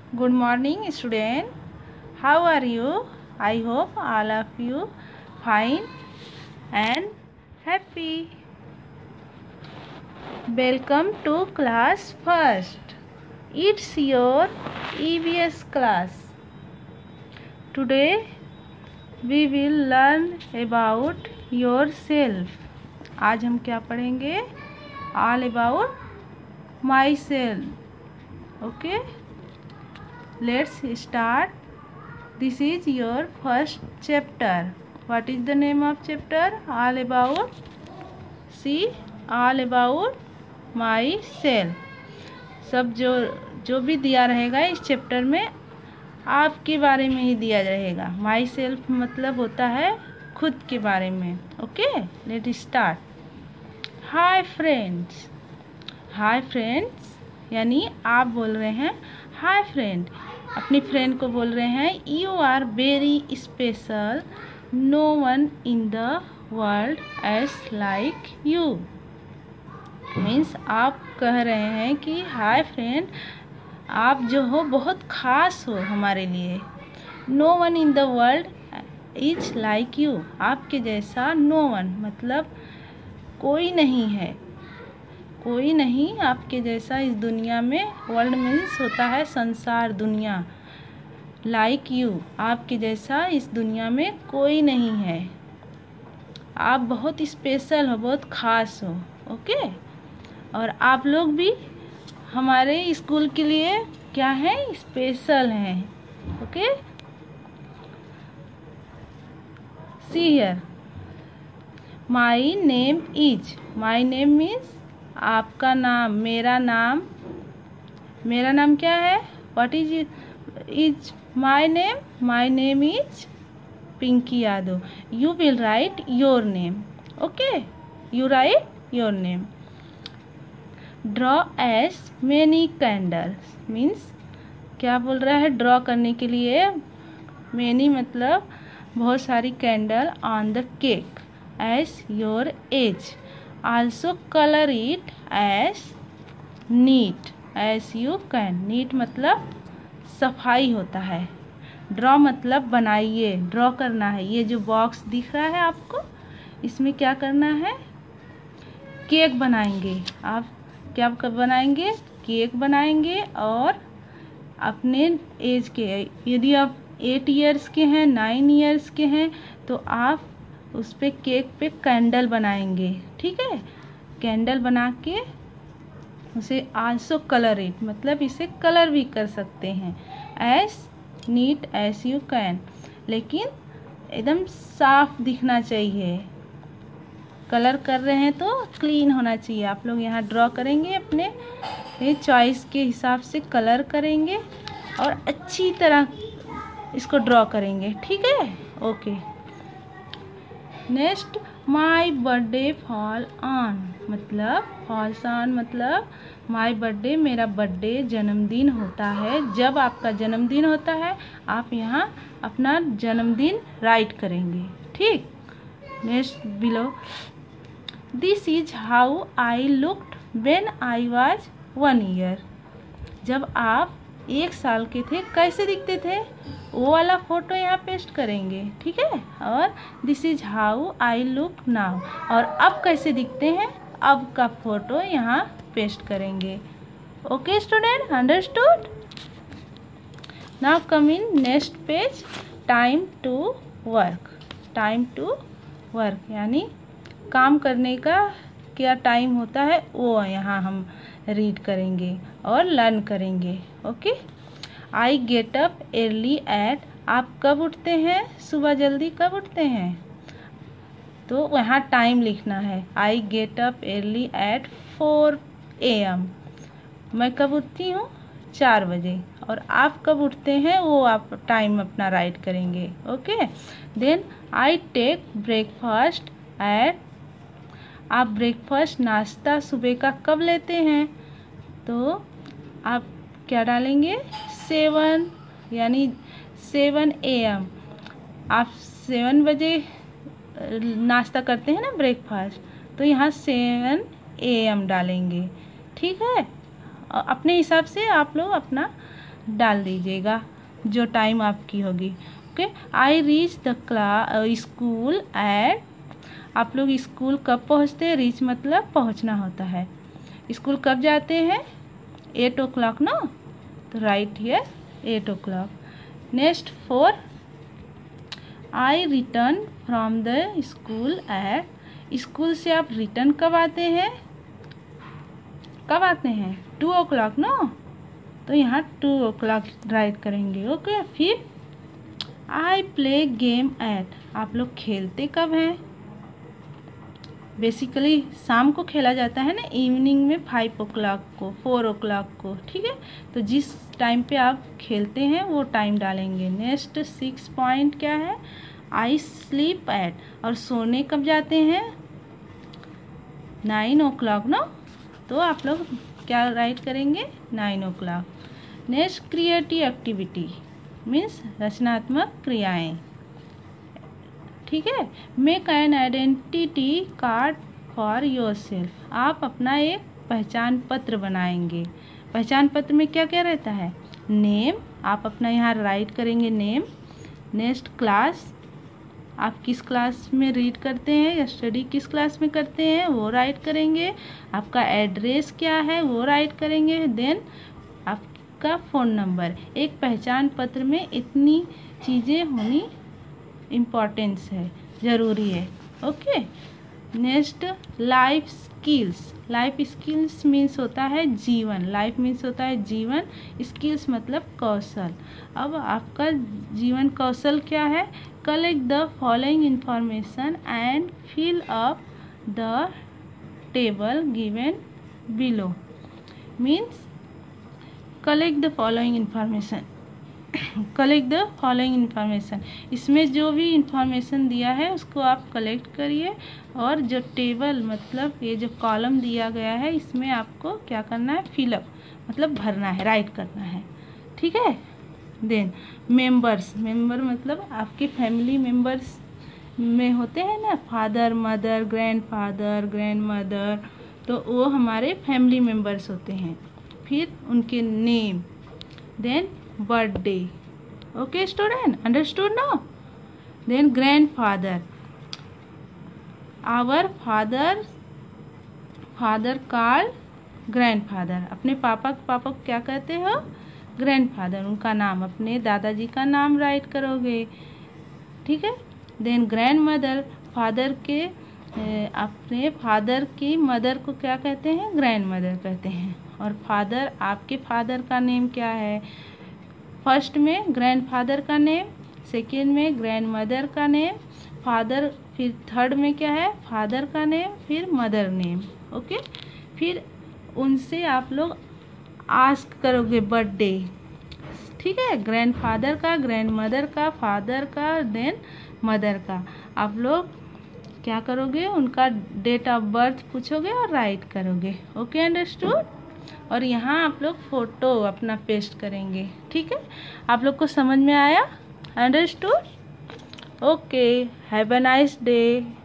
Good morning, student. How are you? I hope all of you fine and happy. Welcome to class first. It's your EVS class. Today we will learn about yourself. आज हम क्या पढ़ेंगे? All about myself. Okay? Let's start. This is your first chapter. What is the name of chapter? All about. See, all about myself. सब जो भी दिया रहेगा इस चैप्टर में आपके बारे में ही दिया रहेगा. माई सेल्फ मतलब होता है खुद के बारे में. Okay, let start. Hi friends. Hi friends यानी आप बोल रहे हैं हाय फ्रेंड. अपनी फ्रेंड को बोल रहे हैं you are very special. No one in the world as like you. Means आप कह रहे हैं कि हाय फ्रेंड, आप जो हो बहुत ख़ास हो हमारे लिए. No one in the world is like you. आपके जैसा नो वन मतलब कोई नहीं है. कोई नहीं आपके जैसा इस दुनिया में. वर्ल्ड मीन्स होता है संसार, दुनिया. लाइक यू आपके जैसा इस दुनिया में कोई नहीं है. आप बहुत स्पेशल हो, बहुत ख़ास हो. ओके, और आप लोग भी हमारे स्कूल के लिए क्या हैं? स्पेशल हैं. Okay, see here. My name is. My name means आपका नाम, मेरा नाम. मेरा नाम क्या है? What is my name? My name is Pinky Yadav. You will write your name. Okay, you write your name. Draw as many candles means क्या बोल रहा है? ड्रॉ करने के लिए मेनी मतलब बहुत सारी candle on the cake as your age. Also color it as neat as you can. neat मतलब सफाई होता है. ड्रॉ मतलब बनाइए, ड्रॉ करना है. ये जो बॉक्स दिख रहा है आपको, इसमें क्या करना है? केक बनाएंगे. आप क्या बनाएंगे? केक बनाएंगे. और अपने एज के, यदि आप 8 इयर्स के हैं, 9 इयर्स के हैं, तो आप उस पे केक पे कैंडल बनाएंगे. ठीक है, कैंडल बना के उसे आल्सो कलर इट मतलब इसे कलर भी कर सकते हैं. As neat as you can, लेकिन एकदम साफ दिखना चाहिए. कलर कर रहे हैं तो क्लीन होना चाहिए. आप लोग यहाँ ड्रॉ करेंगे, अपने चॉइस के हिसाब से कलर करेंगे और अच्छी तरह इसको ड्रॉ करेंगे. ठीक है, okay. Next, my birthday fall on मतलब फॉल्स ऑन मतलब माई बर्थडे मेरा बर्थडे जन्मदिन होता है. जब आपका जन्मदिन होता है आप यहाँ अपना जन्मदिन राइट करेंगे. ठीक. Next, below. This is how I looked when I was 1 year. जब आप 1 साल के थे कैसे दिखते थे, वो वाला फोटो यहाँ पेस्ट करेंगे. ठीक है. और this is how I look now, और अब कैसे दिखते हैं, अब का फोटो यहाँ पेस्ट करेंगे. Okay student, understood. Now come in next page. Time to work. Time to work यानी काम करने का क्या टाइम होता है, वो यहाँ हम रीड करेंगे और लर्न करेंगे. Okay. I get up early at. आप कब उठते हैं? सुबह जल्दी कब उठते हैं? तो वहाँ टाइम लिखना है. I get up early at 4 AM. मैं कब उठती हूँ? 4 बजे. और आप कब उठते हैं वो आप टाइम अपना राइट करेंगे. Okay. Then I take breakfast at. आप ब्रेकफास्ट नाश्ता सुबह का कब लेते हैं? तो आप क्या डालेंगे? 7 यानी 7 AM. आप 7 बजे नाश्ता करते हैं ना, ब्रेकफास्ट, तो यहाँ 7 AM डालेंगे. ठीक है. अपने हिसाब से आप लोग अपना डाल दीजिएगा जो टाइम आपकी होगी। Okay, I reach the school at, आप लोग स्कूल कब पहुँचते हैं, रीच मतलब पहुँचना होता है। स्कूल कब जाते हैं, 8 o'clock ना, तो write here 8 o'clock। Next 4, I return from the school at, school से आप रिटर्न कब आते हैं, कब आते हैं, 2 o'clock ना, तो यहाँ 2 o'clock राइट करेंगे। ओके, फिर आई प्ले गेम एट, आप लोग खेलते कब हैं, बेसिकली शाम को खेला जाता है ना, इवनिंग में 5 o'clock को, 4 o'clock को, ठीक है। तो जिस टाइम पे आप खेलते हैं वो टाइम डालेंगे। नेक्स्ट 6 पॉइंट क्या है, आई स्लीप एट, और सोने कब जाते हैं, 9 o'clock ना, तो आप लोग क्या राइट करेंगे, 9 o'clock। Next creative activity means रचनात्मक क्रियाएं, ठीक है। Make an identity card for yourself, आप अपना एक पहचान पत्र बनाएंगे। पहचान पत्र में क्या क्या रहता है, नेम, आप अपना यहाँ राइट करेंगे नेम। नेक्स्ट क्लास, आप किस क्लास में रीड करते हैं या स्टडी किस क्लास में करते हैं वो राइट करेंगे। आपका एड्रेस क्या है वो राइट करेंगे। देन आपका फ़ोन नंबर। एक पहचान पत्र में इतनी चीज़ें होनी इम्पॉर्टेंस है, ज़रूरी है। Okay, next life skills. Life skills means होता है जीवन, लाइफ मीन्स होता है जीवन, स्किल्स मतलब कौशल। अब आपका जीवन कौशल क्या है, collect the following information and fill up the table given below. Means collect the following information, collect the following information, इसमें जो भी इंफॉर्मेशन दिया है उसको आप कलेक्ट करिए, और जो टेबल मतलब ये जो कॉलम दिया गया है इसमें आपको क्या करना है, फिलअप मतलब भरना है, राइट करना है, ठीक है। देन मेंबर्स, मेंबर मतलब आपके फैमिली मेंबर्स में होते हैं ना, फादर मदर ग्रैंडफादर ग्रैंडमदर, तो वो हमारे फैमिली मेंबर्स होते हैं। फिर उनके name, then birthday. Okay student, understood no. Then grandfather, our father, father called grandfather, अपने पापा को क्या कहते हो, ग्रैंडफादर, उनका नाम, अपने दादाजी का नाम राइट करोगे, ठीक है। देन ग्रैंडमदर, फादर के अपने फादर की मदर को क्या कहते हैं, ग्रैंडमदर कहते हैं। और फादर, आपके फादर का नेम क्या है, फर्स्ट में ग्रैंडफादर का नेम, सेकेंड में ग्रैंडमदर का नेम, फादर, फिर थर्ड में क्या है, फादर का नेम, फिर मदर नेम। ओके, फिर उनसे आप लोग आस्क करोगे बर्थडे, ठीक है, ग्रैंडफादर का, ग्रैंडमदर का, फादर का, देन मदर का। आप लोग क्या करोगे, उनका डेट ऑफ बर्थ पूछोगे और राइट करोगे। Okay understood. और यहाँ आप लोग फ़ोटो अपना पेस्ट करेंगे, ठीक है। आप लोग को समझ में आया, understood. Okay, have a nice day.